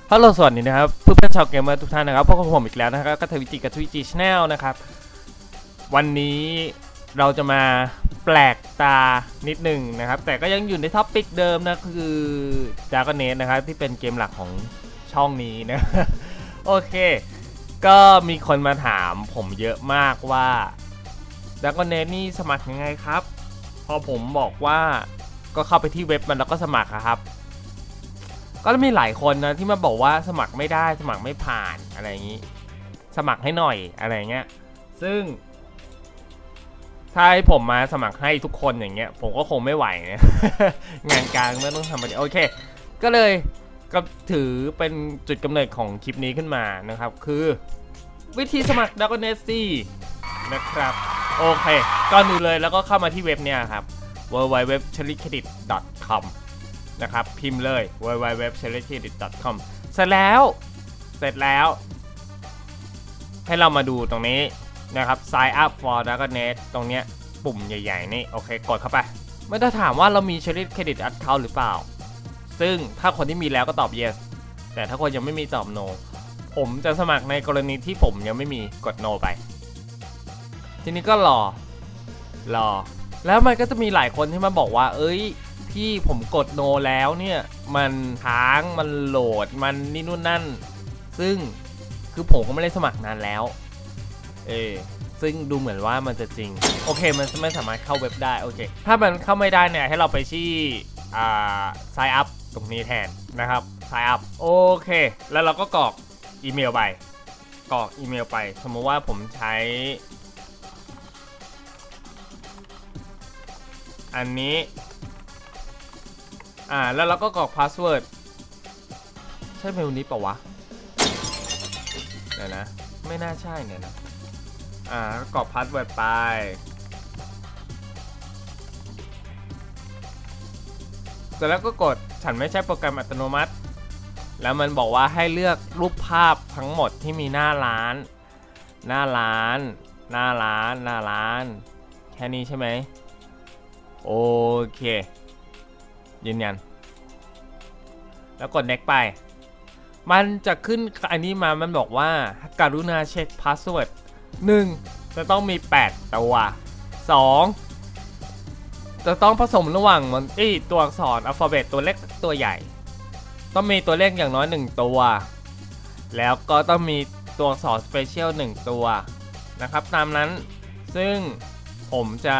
ฮัลโหลสวัสดีนะครับเพื่อนๆชาวเกมเมอร์ทุกท่านนะครับพบกับผมอีกแล้วนะครับก็ทวิจิกับทวิจิชแนลนะครับวันนี้เราจะมาแปลกตานิดนึงนะครับแต่ก็ยังอยู่ในท็อปปิกเดิมนะคือ Dragon Age นะครับที่เป็นเกมหลักของช่องนี้นะ โอเคก็มีคนมาถามผมเยอะมากว่า Dragon Age นี่สมัครยังไงครับพอผมบอกว่าก็เข้าไปที่เว็บมันแล้วก็สมัครครับก็มีหลายคนนะที่มาบอกว่าสมัครไม่ได้สมัครไม่ผ่านอะไรอย่างนี้สมัครให้หน่อยอะไรเงี้ยซึ่งถ้าให้ผมมาสมัครให้ทุกคนอย่างเงี้ยผมก็คงไม่ไหวนะ งานกลางไม่ต้องทำอะไรโอเคก็เลยก็ถือเป็นจุดกำเนิดของคลิปนี้ขึ้นมานะครับคือวิธีสมัคร Dragon Age นะครับโอเคก่อนอื่นเลยแล้วก็เข้ามาที่เว็บเนี่ยครับ www.cherrycredit.com นะครับพิมพ์เลย www.cherrycredit.com เสร็จแล้วให้เรามาดูตรงนี้นะครับ sign up for Dragon Age ตรงเนี้ยปุ่มใหญ่ๆนี่โอเคกดเข้าไปไม่ต้องถามว่าเรามี Cherry Credit Account หรือเปล่าซึ่งถ้าคนที่มีแล้วก็ตอบ yes แต่ถ้าคนยังไม่มีตอบ no ผมจะสมัครในกรณีที่ผมยังไม่มีกด no ไปทีนี้ก็รอแล้วมันก็จะมีหลายคนที่มาบอกว่าเอ้ยพี่ผมกด no แล้วเนี่ยมันค้างมันโหลดมันนี่นู่นนั่นซึ่งคือผมก็ไม่ได้สมัครนานแล้วซึ่งดูเหมือนว่ามันจะจริงโอเคมันไม่สามารถเข้าเว็บได้โอเคถ้ามันเข้าไม่ได้เนี่ยให้เราไปที่sign up ตรงนี้แทนนะครับ sign up โอเคแล้วเราก็กรอกอีเมลไปสมมติว่าผมใช้อันนี้แล้วเราก็กรอกพาสเวิร์ดใช่เมลนี้เปล่าวะเดี๋ยวนะไม่น่าใช่เนี่ยนะกรอกพาสเวิร์ดไปเสร็จแล้วก็กดฉันไม่ใช่โปรแกรมอัตโนมัติแล้วมันบอกว่าให้เลือกรูปภาพทั้งหมดที่มีหน้าร้านแค่นี้ใช่ไหมโอเคยืนยันแล้วกด next ไปมันจะขึ้นอันนี้มามันบอกว่าการุณาเช็คพาสเวิร์ด1จะต้องมี8ตัว2จะต้องผสมระหว่างตัวอักษรอัลฟาเบตตัวเล็กตัวใหญ่ต้องมีตัวเลขอย่างน้อย1ตัวแล้วก็ต้องมีตัวอักษรสเปเชียล1ตัวนะครับตามนั้นซึ่งผมจะ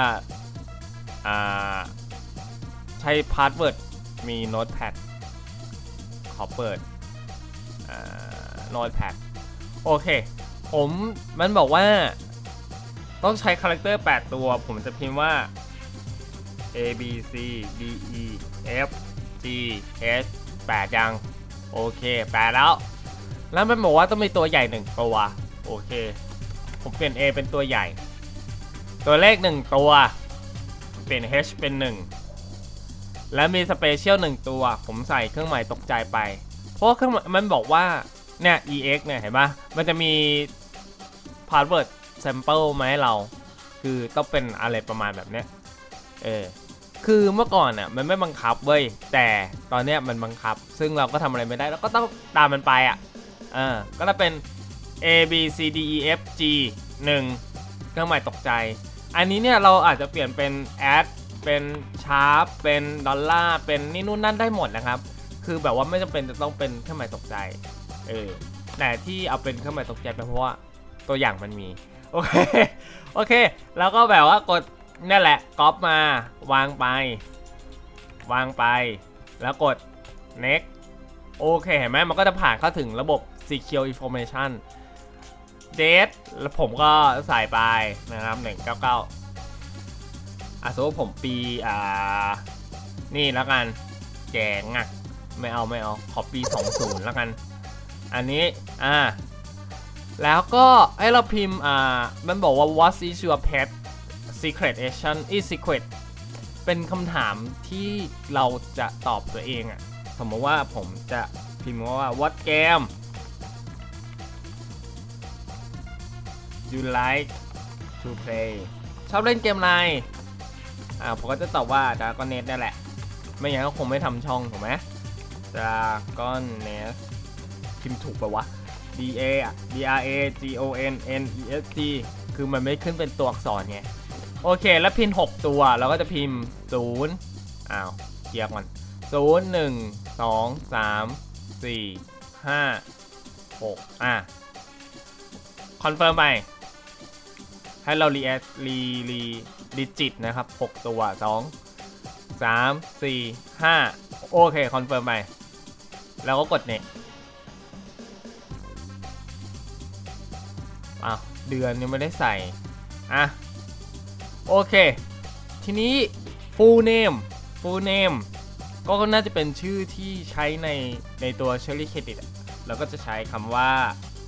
ใช้พาสเวิร์ดมีโน้ตแพดขอเปิดโน้ตแพดโอเคมันบอกว่าต้องใช้คาแรคเตอร์8ตัวผมจะพิมพ์ว่า A B C D E F G H 8ยังโอเค8แล้วมันบอกว่าต้องมีตัวใหญ่1ตัวโอเคผมเปลี่ยน A เป็นตัวใหญ่ตัวเลข1ตัวเปลี่ยน H เป็น1และมีสเปเชียล1ตัวผมใส่เครื่องหมายตกใจไปเพราะเครื่องมันบอกว่าเนี่ย EX เนี่ยเห็นปะมันจะมี password sample มาให้เราคือต้องเป็นอะไรประมาณแบบเนี้ยคือเมื่อก่อนมันไม่บังคับเว้ยแต่ตอนเนี้ยมันบังคับซึ่งเราก็ทำอะไรไม่ได้แล้วก็ต้องตามมันไปก็จะเป็น A B C D E F G 1เครื่องหมายตกใจอันนี้เนี่ยเราอาจจะเปลี่ยนเป็น add เป็นชาร์ปเป็นดอลลาร์เป็นนี่นู่นนั่นได้หมดนะครับคือแบบว่าไม่จำเป็นจะต้องเป็นเครื่องหมายตกใจแต่ที่เอาเป็นเครื่องหมายตกใจเป็นเพราะว่าตัวอย่างมันมีโอเคแล้วก็แบบว่ากดนี่แหละก๊อปมาวางไปแล้วกด next โอเคเห็นไหมมันก็จะผ่านเข้าถึงระบบ secure information date แล้วผมก็ใส่ไปนะครับ199สมมติผมปีนี่แล้วกันแจงไม่เอาขอปี20แล้วกันอันนี้แล้วก็ให้เราพิมพ์มันบอกว่า what is your pet secret agent is secret เป็นคำถามที่เราจะตอบตัวเองสมมติว่าผมจะพิมพ์ว่า what game you like to play ชอบเล่นเกมอะไรผมก็จะตอบว่า Dragon Age นี่แหละไม่อย่างนั้นก็คงไม่ทำช่องถูกไหม Dragon Age พิมพ์ถูกปะวะ DRAGONNEST คือมันไม่ขึ้นเป็นตัวอักษรไงโอเคแล้วพิน6ตัวเราก็จะพิมพ์0อ้าวเคลียร์ก่อน0 1 2 3 4 5 6คอนเฟิร์มไปให้เราดิจิตนะครับ6ตัว2 3 4 5โอเคคอนเฟิร์มไปแล้วก็กดเน็ตเดือนยังไม่ได้ใส่โอเคทีนี้ full name ก็น่าจะเป็นชื่อที่ใช้ในตัว Cherry Credit แล้วก็จะใช้คำว่า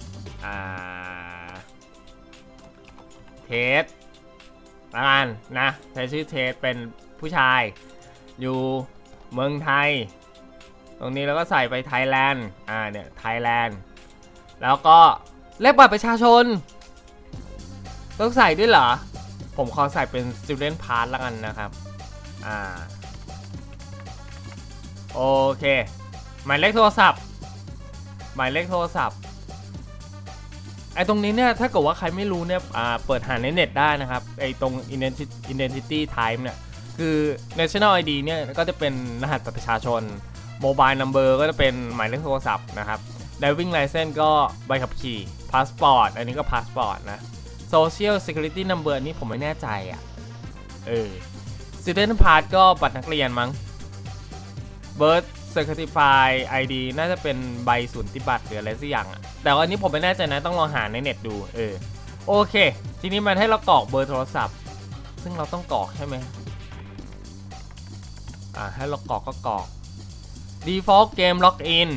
เทสละกันนะใช้ชื่อเทสเป็นผู้ชายอยู่เมืองไทยตรงนี้แล้วก็ใส่ไปไทยแลนด์เนี่ยไทยแลนด์แล้วก็เลขบัตรประชาชนต้องใส่ด้วยเหรอผมขอใส่เป็น student pass ละกันนะครับโอเคหมายเลขโทรศัพท์ไอ้ตรงนี้เนี่ยถ้าเกิดว่าใครไม่รู้เนี่ยเปิดหาในเน็ตได้นะครับไอ้ตรง identity type เนี่ยคือ national ID เนี่ยก็จะเป็นรหัสบัตรประชาชน mobile number ก็จะเป็นหมายเลขโทรศัพท์นะครับ driving license ก็ใบขับขี่ passport อันนี้ก็ passport นะ social security number อันนี้ผมไม่แน่ใจstudent pass ก็บัตรนักเรียนมั้ง birth certified ID น่าจะเป็นใบสูติบัตรหรืออะไรสักอย่างแต่ว่าอันนี้ผมไม่แน่ใจนะต้องลองหาในเน็ตดูโอเคทีนี้มันให้เรากรอกเบอร์โทรศัพท์ซึ่งเราต้องกรอกใช่ไหมให้เรากรอกก็กรอก default game login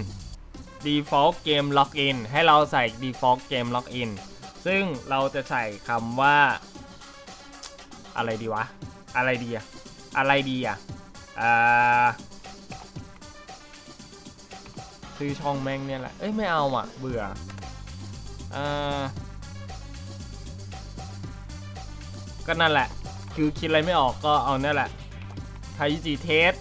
ให้เราใส่ default game login ซึ่งเราจะใส่คำว่าอะไรดีชื่อช่องแม่งเนี่ยแหละไม่เอาเบื่อก็นั่นแหละคือคิดอะไรไม่ออกก็เอาเนี่ยแหละไทยจีเทส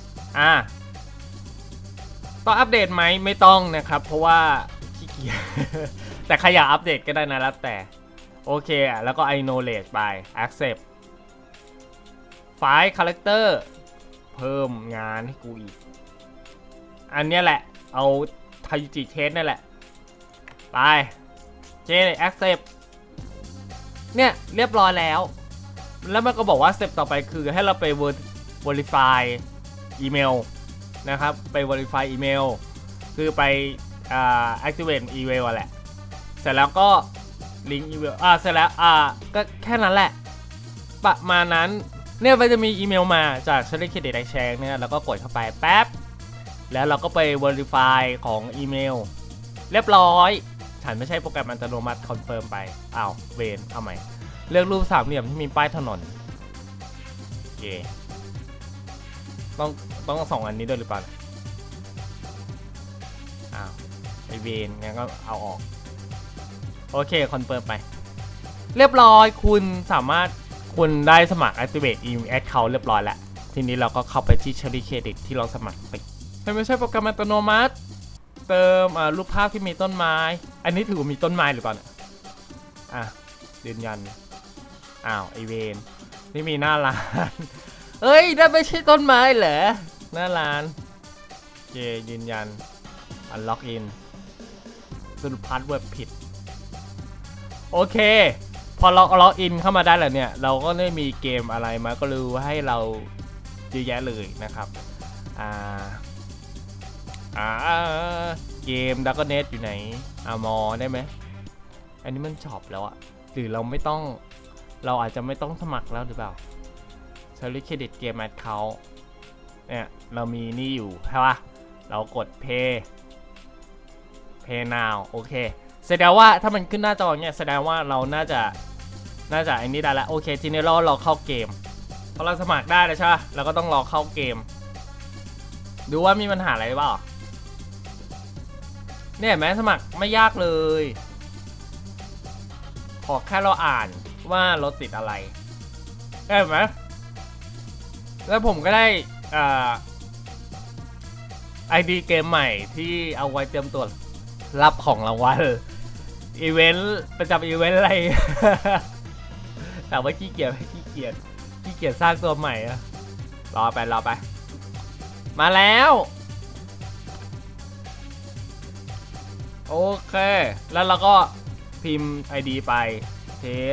ต้องอัปเดตไหมไม่ต้องนะครับเพราะว่าขี้เกียจ แต่ใครอยากอัปเดตก็ได้นะแล้วแต่โอเคแล้วก็ acknowledge ไป accept ไฟล์ character เพิ่มงานให้กูอีกอันนี้แหละเอาไทจิเทสนั่นแหละไปaccept เนี่ยเรียบร้อยแล้วมันก็บอกว่าสเต็ปต่อไปคือให้เราไป verify อีเมลนะครับไป verify อีเมลคือไปactivate email แหละเสร็จแล้วก็ link email เสร็จแล้วก็แค่นั้นแหละประมาณนั้นเนี่ยมันจะมีอีเมลมาจาก Cherry Credit Exchange เนี่ยแล้วก็กดเข้าไปแป๊บแล้วเราก็ไป verify ของอีเมลเรียบร้อยฉันไม่ใช่โปรแกรมอัตโนมัติคอนเฟิร์มไปเวนเอาใหม่เลือกรูปสามเหลี่ยมที่มีป้ายถนนโอเคต้อง2อันนี้ด้วยหรือเปล่าไอเวนงั้นก็เอาออกโอเคคอนเฟิร์มไปเรียบร้อยคุณได้สมัคร activate email account เรียบร้อยแล้วทีนี้เราก็เข้าไปที่ Cherry Credit ที่เราสมัครไปไม่ใช่โปรแกรมอัตโนมัติเติมรูปภาพที่มีต้นไม้อันนี้ถือว่ามีต้นไม้หรือเปล่าเนี่ยยืนยันไอเวนนี่มีหน้าร้านนั่นไม่ใช่ต้นไม้เหรอหน้าร้านโอเคยืนยันล็อกอินสรุปพาสเวิร์ดผิดโอเคพอเราล็อกอินเข้ามาได้แล้วเนี่ยเราก็ได้มีเกมอะไรมาก็รู้ให้เราเยอะแยะเลยนะครับเกมดักเน็ตอยู่ไหนมอได้ไหมอันนี้มันช็อปแล้วหรือเราอาจจะไม่ต้องสมัครแล้วหรือเปล่า Cherry Credit Game Account เนี่ยเรามีนี่อยู่ใช่ปะเรากด Pay Now โอเคแสดงว่าถ้ามันขึ้นหน้าจอเนี่ยแสดงว่าเราน่าจะอันนี้ได้แล้วโอเคทีนี้เราเข้าเกมพอเราสมัครได้แล้วใช่ปะเราก็ต้องรอเข้าเกมดูว่ามีปัญหาอะไรบ้างเนี่ยแม้สมัครไม่ยากเลยขอแค่เราอ่านว่าเราติดอะไรเห็นไหมแล้วผมก็ได้ID เกมใหม่ที่เอาไว้เตรียมตัวรับของรางวัลอีเวนต์ประจำอีเวนต์อะไร แต่ว่าขี้เกียจสร้างตัวใหม่อะรอไปมาแล้วโอเคแล้วเราก็พิมพ์ ID ไปเทส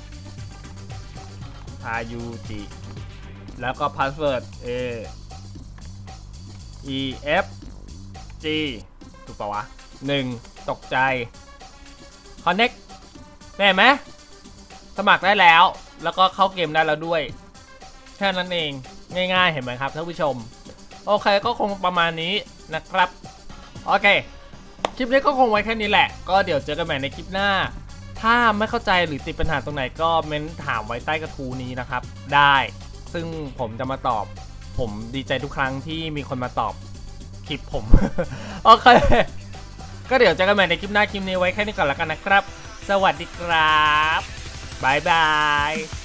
RUG แล้วก็ password EF G ถูกปะวะ1ตกใจ Connect ได้ไหมสมัครได้แล้วแล้วก็เข้าเกมได้แล้วด้วยแค่นั้นเองง่ายๆเห็นไหมครับท่านผู้ชมโอเคก็คงประมาณนี้นะครับโอเคคลิปนี้ก็คงไว้แค่นี้แหละก็เดี๋ยวเจอกันใหม่ในคลิปหน้าถ้าไม่เข้าใจหรือติดปัญหาตรงไหนก็เม้นถามไว้ใต้กระทู้นี้นะครับได้ซึ่งผมจะมาตอบผมดีใจทุกครั้งที่มีคนมาตอบคลิปผม โอเคก็เดี๋ยวเจอกันใหม่ในคลิปหน้าคลิปนี้ไว้แค่นี้ก่อนแล้วกันนะครับสวัสดีครับบ๊ายบาย